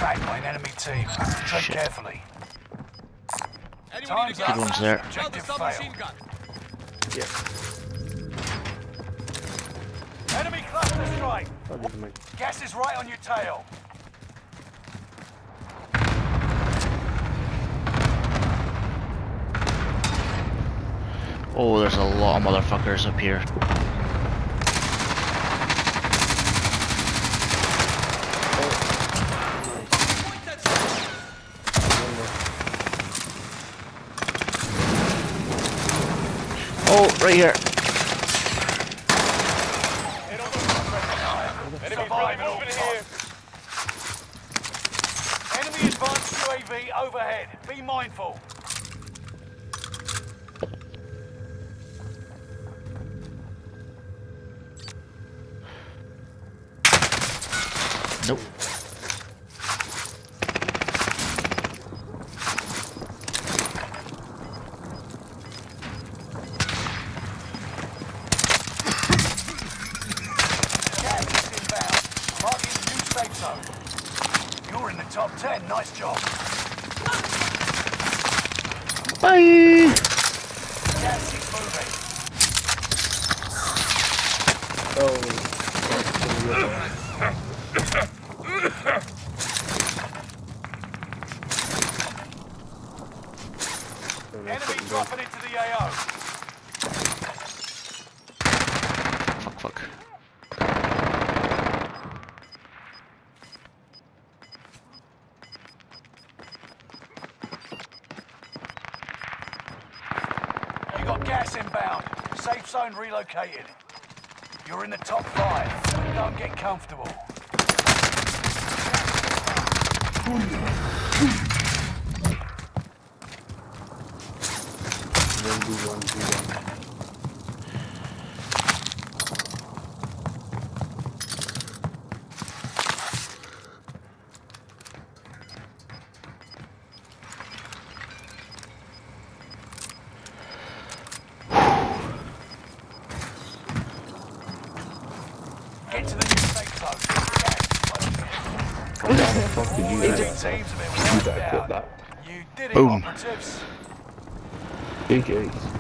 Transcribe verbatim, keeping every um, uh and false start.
tracked by an enemy team. Tread Shit. carefully. Anyone Time's need a up. Good one's there. Objective Another submachine failed. gun. Yeah. Enemy cluster strike. Probably the main. Gas is right on your tail. Oh, there's a lot of motherfuckers up here. Point that shot. Oh, right here. Enemy fire moving here. Enemy advanced U A V overhead. Be mindful. Nope. Gas is inbound. Marking new safe zone. You're in the top ten. Nice job. Bye. Gas is moving. Enemy dropping into the A O. Fuck, fuck. You got gas inbound. Safe zone relocated. You're in the top five. Don't get comfortable. one v one v one. Get to the new safe zone. How the fuck did you do Gas. that? Teams have been You wiped better quit out. that. You did it, Boom. operatives. Big ace.